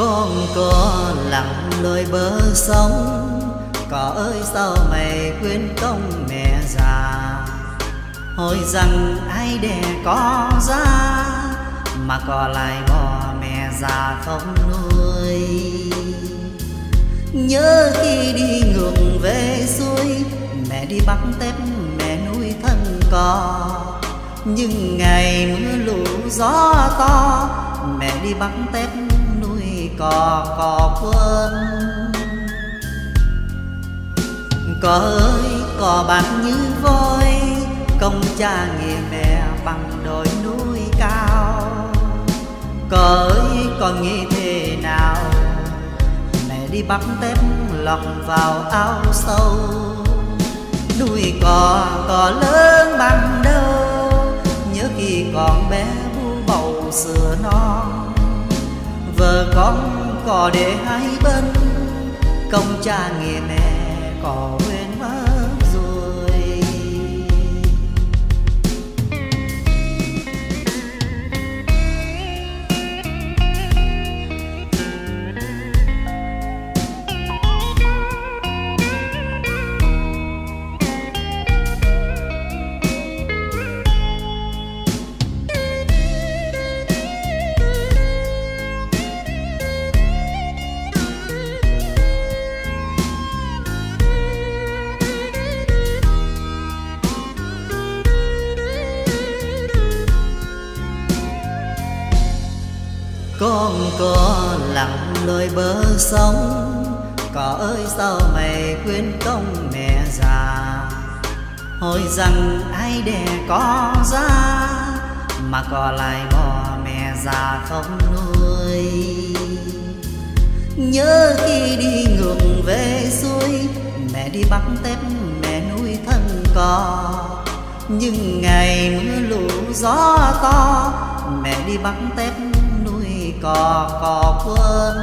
Con có lặn lội bờ sông, cỏ ơi sao mày quên công mẹ già. Hỏi rằng ai đẻ có ra, mà cỏ lại bỏ mẹ già không nuôi. Nhớ khi đi ngược về xuôi, mẹ đi bắt tép mẹ nuôi thân cò. Nhưng ngày mưa lũ gió to, mẹ đi bắt tép nuôi cò quên. Cò ơi cò bạc như voi, công cha nghĩa mẹ bằng đồi núi cao. Cò ơi còn nghĩ thế nào, mẹ đi bắt tép lọt vào ao sâu. Nuôi cò lớn bằng đâu, nhớ khi còn bé bu bầu sữa non. Vợ con cò để hai bên, công cha nghĩa mẹ cò quên mất rồi. Con có lặn lội bờ sông, cỏ ơi sao mày quên công mẹ già. Hỏi rằng ai đẻ có ra, mà cỏ lại bỏ mẹ già không nuôi. Nhớ khi đi ngược về xuôi, mẹ đi bắt tép mẹ nuôi thân cò. Nhưng ngày mưa lũ gió to, mẹ đi bắt tép cò quên.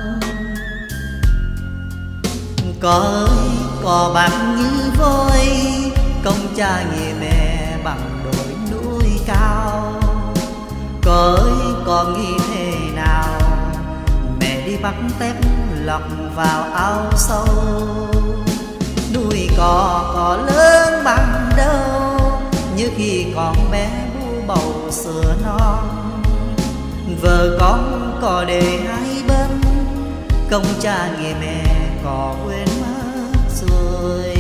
Cò ơi cò bạc như voi, công cha nghĩa mẹ bằng đồi núi cao. Cò ơi còn nghĩ thế nào, mẹ đi bắt tép lọt vào ao sâu. Nuôi cò lớn bằng đâu, như khi còn bé bu bầu sữa non. Vợ con cò để hai bên, công cha nghĩa mẹ cò quên mất rồi.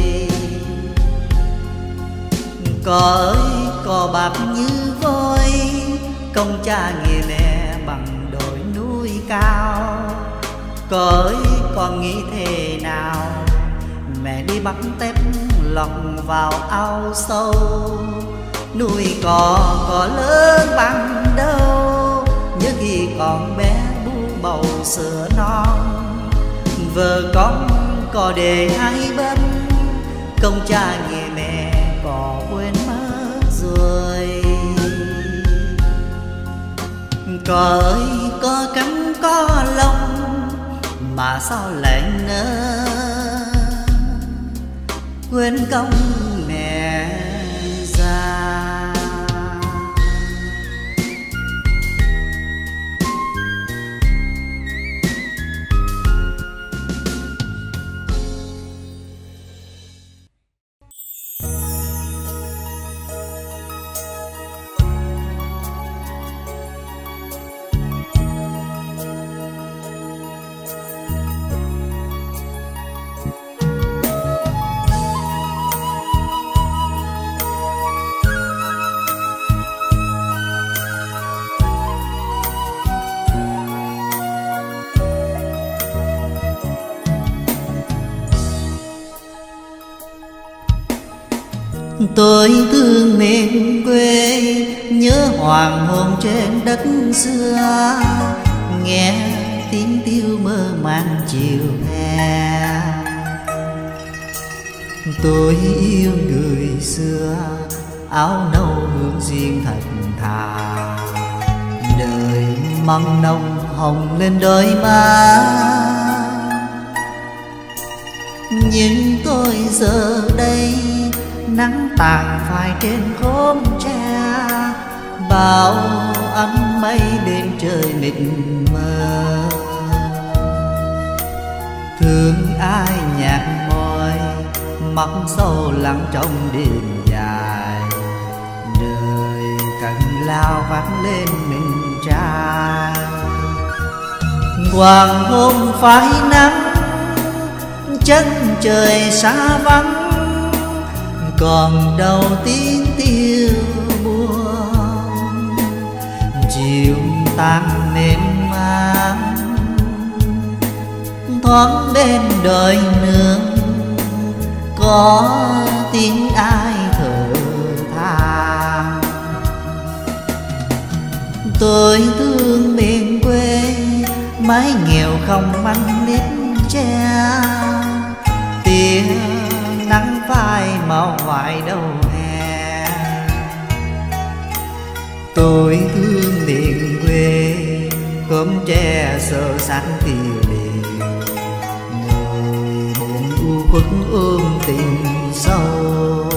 Cò ơi cò bạc như voi, công cha nghĩa mẹ bằng đồi núi cao. Cò ơi còn nghĩ thế nào, mẹ đi bắt tép lọt vào ao sâu. Nuôi cò lớn bằng đâu, nhớ khi còn bé bu bầu sữa non. Vợ con cò để hai bên, công cha nghĩa mẹ cò quên mất rồi. Cò ơi có cánh có lông, mà sao lại nỡ quên công mẹ già. Tôi thương miền quê, nhớ hoàng hôn trên đất xưa, nghe tiếng tiêu mơ màng chiều hè. Tôi yêu người xưa, áo nâu hương duyên thật thà. Đời măng nồng hồng lên đôi má, nhưng tôi giờ đây nắng tàn phai trên khóm tre. Bao ánh mây bên trời mịt mờ, thương ai nhạt môi, mắt sâu lặng trong đêm dài. Đời cần lao vắt lên mình trai. Hoàng hôn phai nắng, chân trời xa vắng, còn đâu tiếng tiêu buồn. Chiều tan mềm màng, thoáng bên đời nương, có tiếng ai thở than. Tôi thương miền quê, mái nghèo không manh nếp che. Tia nắng phai màu ngoài đầu hè. Tôi thương miền quê, cốm tre sơ sánh tiêu điều. Người buồn u khuất ôm tình sâu.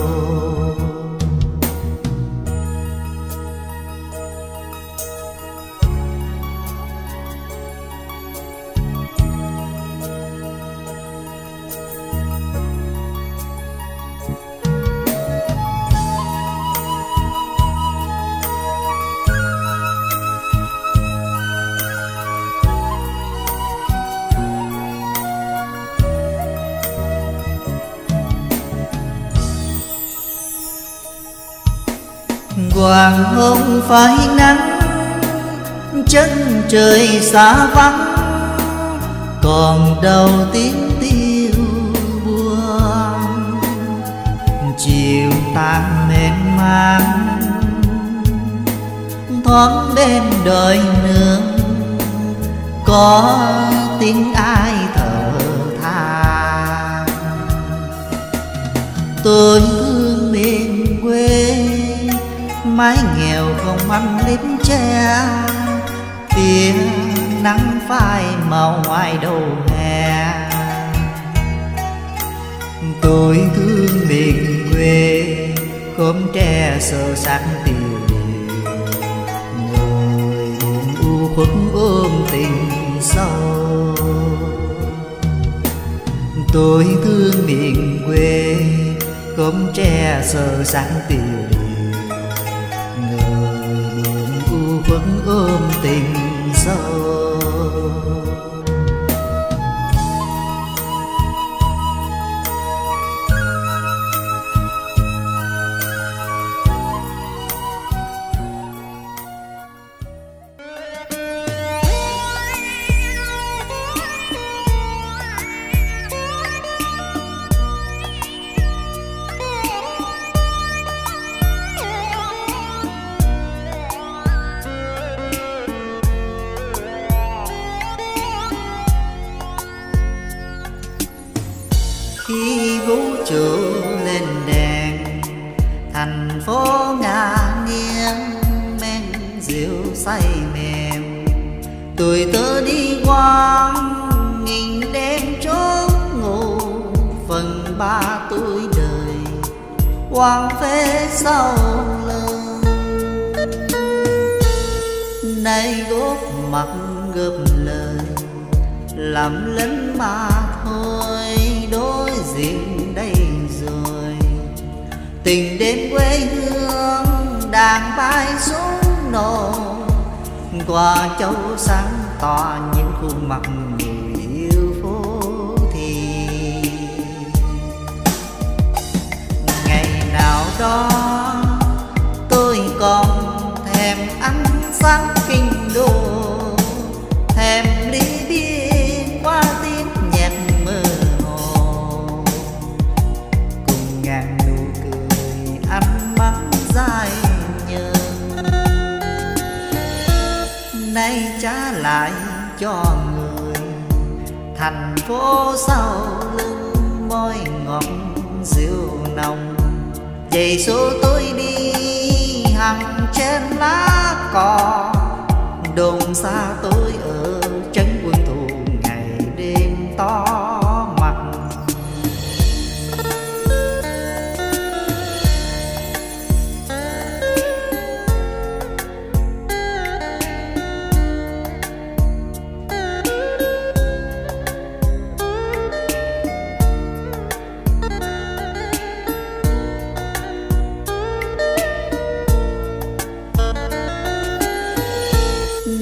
Hoàng hôn phai nắng, chân trời xa vắng, còn đâu tiếng tiêu buồn. Chiều tan mềm màng, thoáng bên đời nương, có tiếng ai thở than. Tôi thương miền quê, mái nghèo không manh nếp che. Tia nắng phai màu ngoài đầu hè. Tôi thương miền quê, khóm tre sơ sát tiêu điều. Người buồn u khuất ôm tình sâu. Tôi thương miền quê, khóm tre sơ sát tiêu điều. Vẫn ôm tình sâu. Khi vũ trụ lên đèn, thành phố ngả nghiêng men rượu say mềm. Tuổi tớ đi qua nghìn đêm chốt ngủ, phần ba tuổi đời hoang phế sau lưng. Nay góp mặt góp lời làm lính mà thôi, đối diện đây rồi. Tình đêm quê hương đàn bay xuống nổ, qua châu sáng tỏ những khuôn mặt người yêu phố thì. Ngày nào đó tôi còn thèm ánh sáng kinh đô, thèm ly bia qua tiếng nhạc mơ hồ, cùng ngàn nụ cười ánh mắt dài nhớ. Nay trả lại cho người thành phố sau lưng, môi ngọt rượu nồng. Giày số tôi đi hằng trên lá cỏ, đồn xa tôi ở trấn Quân Thù ngày đêm to mặt.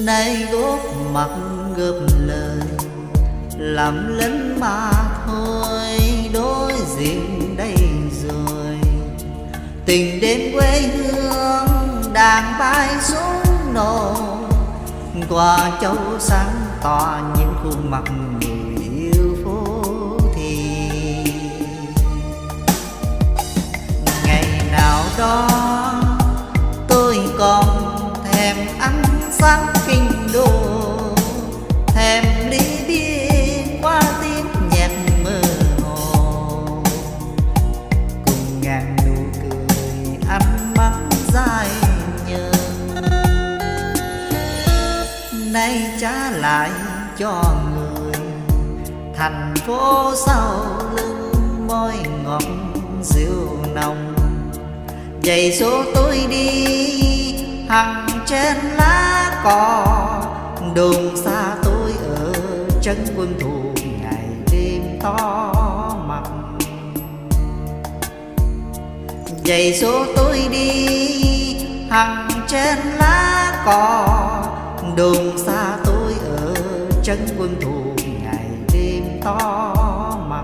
nay góp mặt góp lời làm lính mà thôi, đối diện đây rồi. Tình đêm quê hương đàn bay xuống nổ, qua châu sáng tỏ những khuôn mặt người yêu phố thì. Ngày nào đó tôi còn thèm ánh sáng kinh đô, thèm ly bia qua tiếng nhạc mơ hồ, cùng ngàn nụ cười ánh mắt dài nhớ. Nay trả lại cho người thành phố sau lưng môi ngọt rượu nồng. Giày số tôi đi hằng trên lá cỏ, đồn xa tôi ở trấn quân thù ngày đêm to mặt. Giày số tôi đi hằng trên lá cỏ, đồn xa tôi ở trấn quân thù ngày đêm to mặt.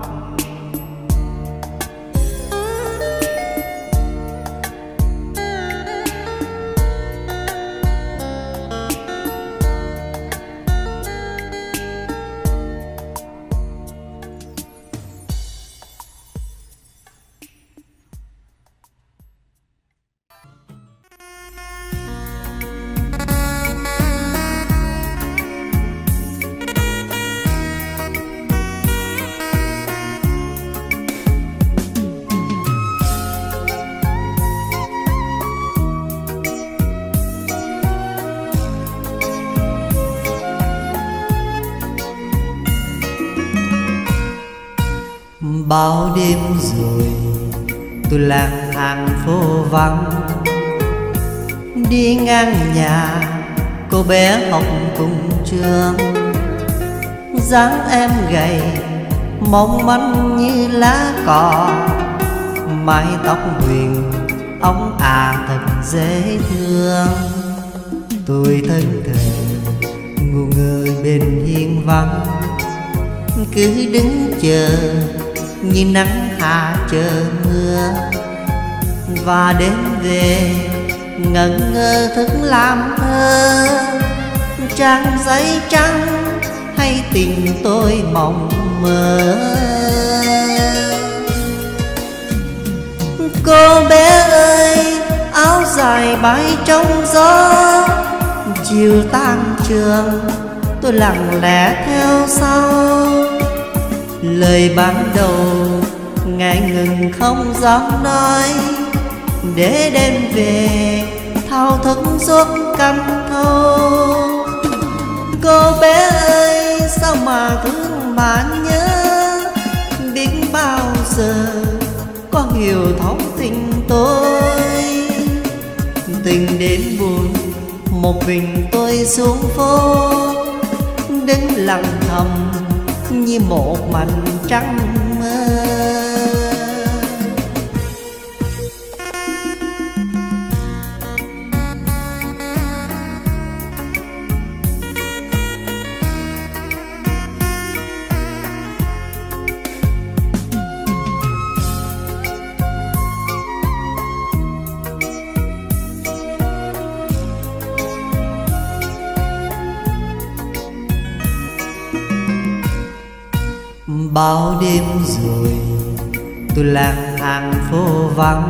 Bao đêm rồi tôi lang thang phố vắng, đi ngang nhà cô bé học cùng trường. Dáng em gầy mong manh như lá cỏ, mái tóc huyền ống thật dễ thương. Tôi thân thờ ngu ngơ bên hiên vắng, cứ đứng chờ như nắng hạ chờ mưa. Và đêm về ngẩn ngơ thức làm thơ, trang giấy trắng hay tình tôi mộng mơ. Cô bé ơi áo dài bay trong gió, chiều tan trường tôi lặng lẽ theo sau. Lời ban đầu ngại ngừng không dám nói, để đêm về thao thức suốt căm thâu. Cô bé ơi sao mà thương mà nhớ, biết bao giờ có hiểu thấu tình tôi. Tình đến buồn một mình tôi xuống phố, đứng lặng thầm như một mảnh trắng mơ. Bao đêm rồi tôi lang thang phố vắng,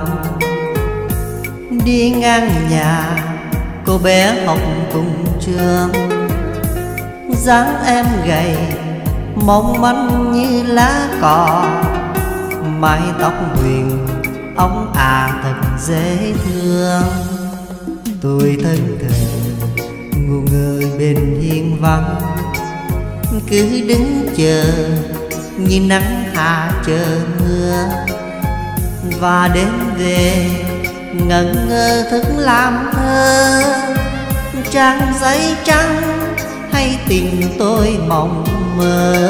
đi ngang nhà cô bé học cùng trường. Dáng em gầy mong manh như lá cỏ, mái tóc huyền ống thật dễ thương. Tôi thân thờ ngu ngơ bên hiên vắng, cứ đứng chờ như nắng hạ chờ mưa. Và đêm về ngẩn ngơ thức làm thơ, trang giấy trắng hay tình tôi mộng mơ.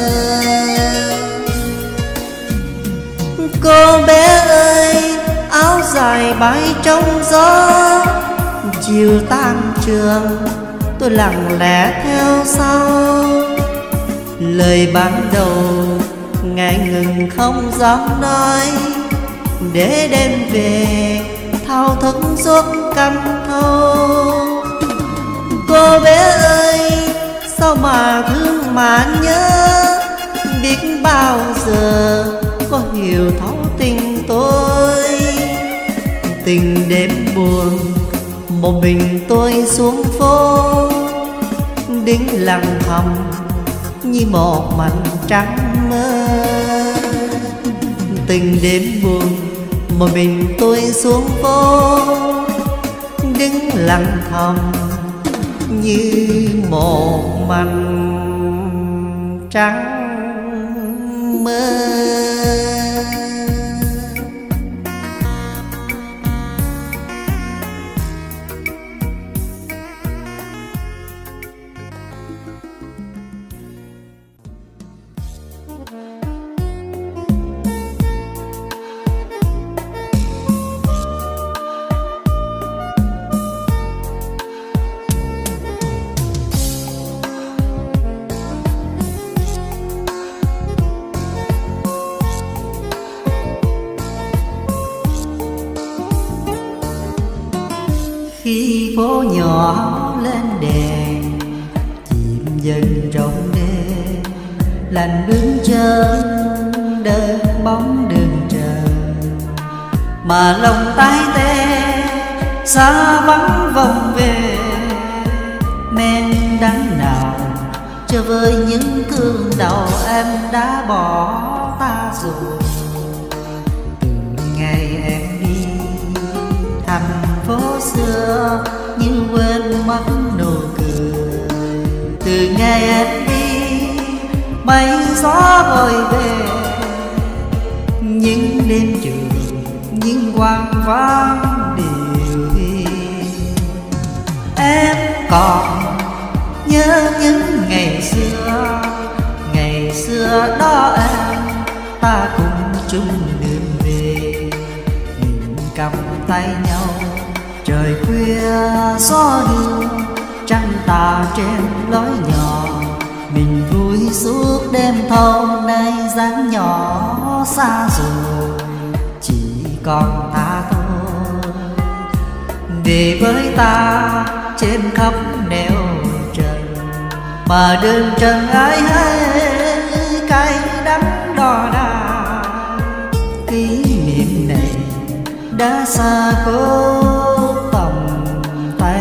Cô bé ơi áo dài bay trong gió, chiều tan trường tôi lặng lẽ theo sau. Lời ban đầu ngại ngừng không dám nói, để đêm về thao thức suốt căm thâu. Cô bé ơi sao mà thương mà nhớ, biết bao giờ có hiểu thấu tình tôi. Tình đêm buồn một mình tôi xuống phố, đứng lặng thầm như một mảnh trắng mơ. Tình đêm buồn một mình tôi xuống phố, đứng lặng thầm như một mảnh trắng mơ. Khi phố nhỏ lên đèn chìm dần trong đêm, lạnh đứng chân đợi bóng đường trời. Mà lòng tái tê xa vắng vòng về, men đắng nào cho với những thương đau em đã bỏ ta rồi. Từ ngày em đi thành phố xưa như quên mất nụ cười. Từ ngày em đi mây gió vội về, những đêm trường những quang vắng điều hiu. Em còn nhớ những ngày xưa đó em ta cùng chung đường về, mình cầm tay nhau trời khuya gió đưa trăng tà trên lối nhỏ. Mình vui suốt đêm thâu nay dáng nhỏ xa rồi, chỉ còn ta thôi. Về với ta trên khắp nẻo trần, mà đường trần ai hay cay đắng đo đa. Kỷ niệm này đã xa cố tầm tay.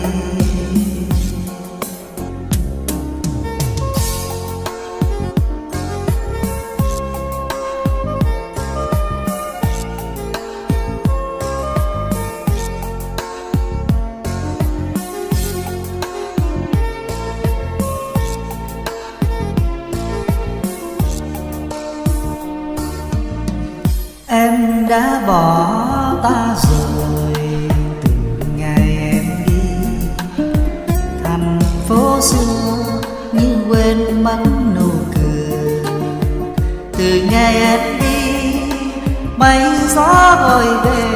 Em đã bỏ ta rồi từ ngày em đi, thành phố xưa như quên mất nụ cười. Từ ngày em đi mây gió vội về,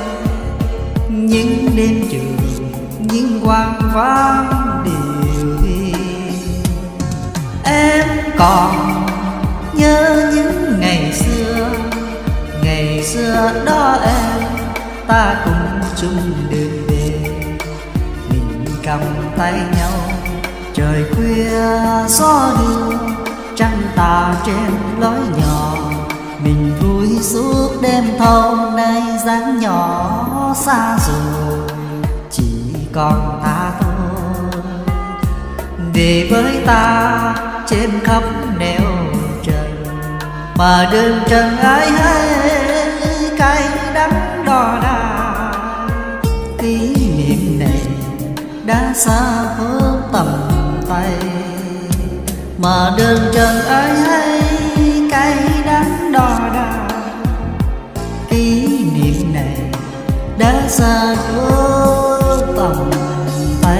những đêm trường những quang vắng điều hiu. Em còn nhớ những ngày xưa đó em ta cùng chung đường về, mình cầm tay nhau trời khuya gió đưa trăng tà trên lối nhỏ. Mình vui suốt đêm thâu nay dáng nhỏ xa rồi, chỉ còn ta thôi. Về với ta trên khắp nẻo trần, mà đường trần ai hay cay đắng đo đa. Kỷ niệm này đã xa bước tầm tay, mà đường trần ai hay cay đắng đo đa. Kỷ niệm này đã xa bước tầm tay.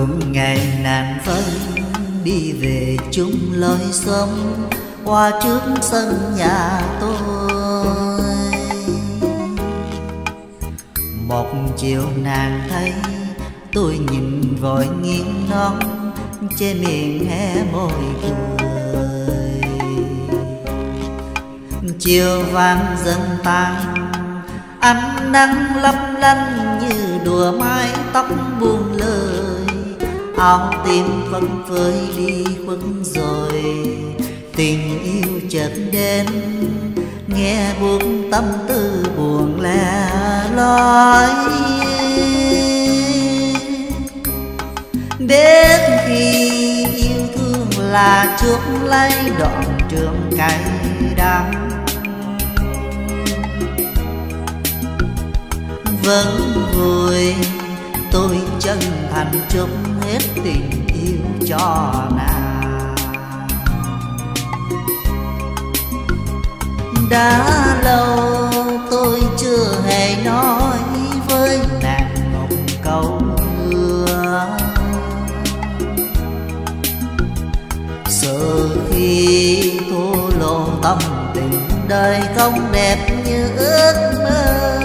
muôn ngày nàng vân đi về chung lối sống qua trước sân nhà tôi. Một chiều nàng thấy tôi nhìn vội nghiêng non, che miệng hé môi cười. Chiều vàng dần tan, ánh nắng lấp lánh như đùa mái tóc buông lời. Áo tím vẫn phơi đi khuất rồi, tình yêu chợt đến nghe buông tâm tư buồn lẻ loi. Đến khi yêu thương là chuốc lấy đoạn trường cay đắng, vẫn vui tôi chân thành chúc hết tình yêu cho nàng. Đã lâu tôi chưa hề nói với nàng một câu hứa, sợ khi thổ lộ tâm tình đời không đẹp như ước mơ.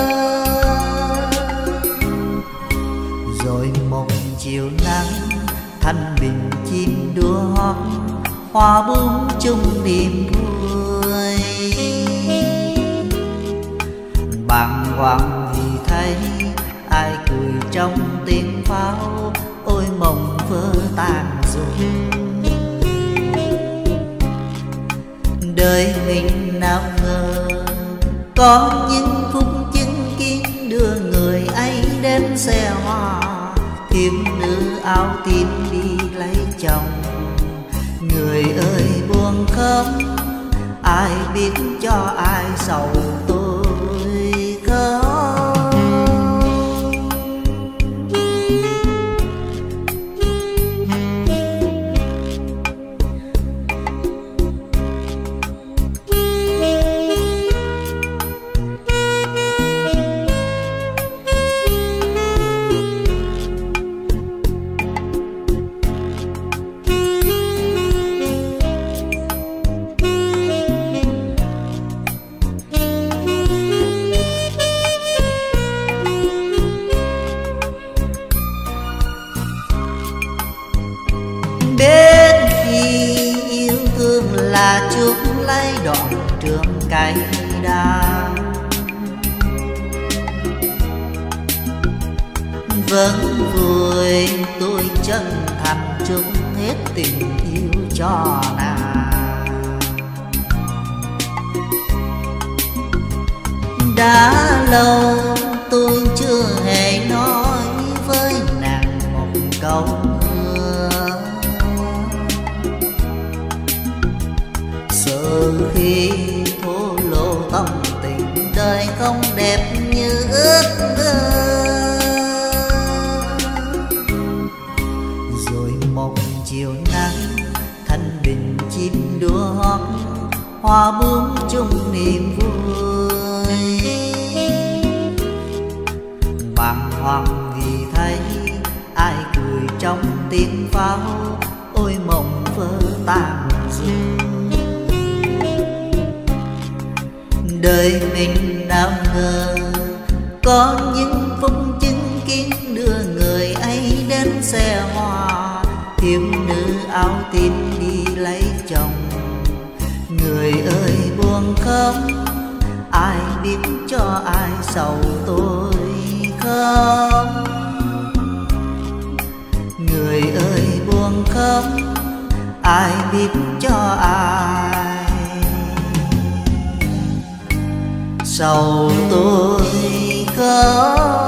Rồi một chiều nắng thanh bình chim đua hót, hoa bướm chung niềm vui. Bàng hoàng vì thấy ai cười trong tiếng pháo, ôi mộng vỡ tan rồi. Đời mình nào ngờ có những phút chứng kiến đưa người ấy đến xe hoa. Thiếu nữ áo tím đi lấy chồng, người ơi buồn khóc, ai biết cho ai sầu tôi khóc. Đến khi yêu thương là chuốc lấy đoạn trường cay đắng, vẫn vui tôi chân thành chúc hết tình yêu cho nàng. Đã lâu tôi chưa hề nói với nàng một câu hứa, sợ khi thổ lộ tâm tình đời không đẹp như ước mơ. Rồi một chiều nắng thanh bình chim đua hót, hoa bướm chung niềm vui. Bàng hoàng vì thấy ai cười trong tiếng pháo, ôi mộng vỡ tan rồi. Đời mình nào ngờ có những phút chứng kiến đưa người ấy đến xe hoa. Thiếu nữ áo tím đi lấy chồng, người ơi buồn khóc, ai biết cho ai sầu tôi khóc. Người ơi buồn khóc, ai biết cho ai sầu tôi khóc.